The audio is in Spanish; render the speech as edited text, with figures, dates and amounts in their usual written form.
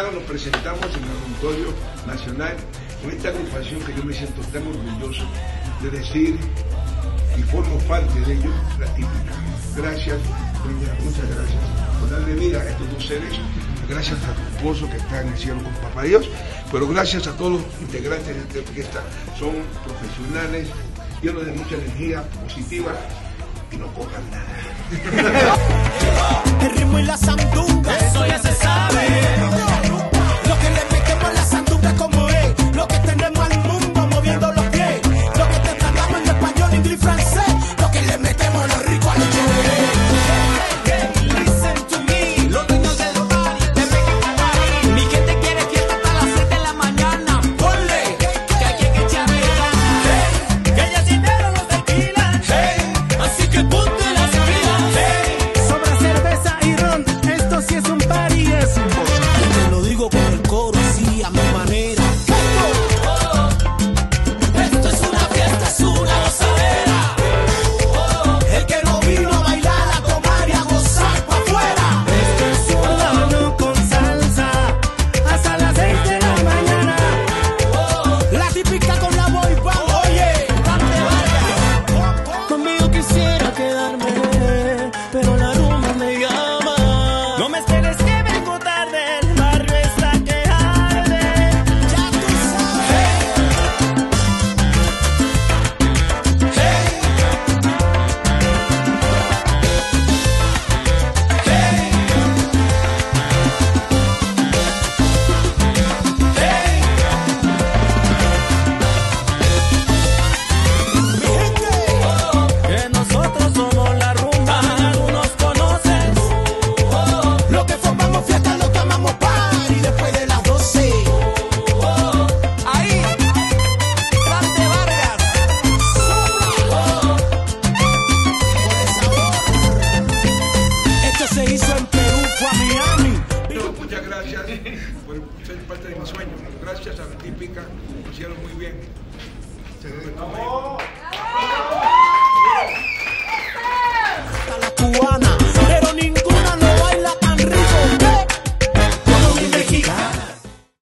sábado nos presentamos en el Auditorio Nacional con esta agrupación que yo me siento tan orgulloso de decir y formo parte de ello, La Típica. Gracias, doña, muchas gracias por darle vida a estos dos seres. Gracias a tu esposo que está en el cielo con Papá Dios, pero gracias a todos los integrantes de esta orquesta. Son profesionales, llenos de mucha energía positiva y no cobran nada. El ritmo y la sandunga, eso ya se sabe. Lo que le metemos a la sandunga como es, lo que tenemos al mundo moviendo los pies, lo que te tratamos en español, inglés y francés, lo que le metemos a los ricos a los chéveres. Muchas gracias por ser parte de mi sueño. Gracias a La Típica, lo hicieron muy bien.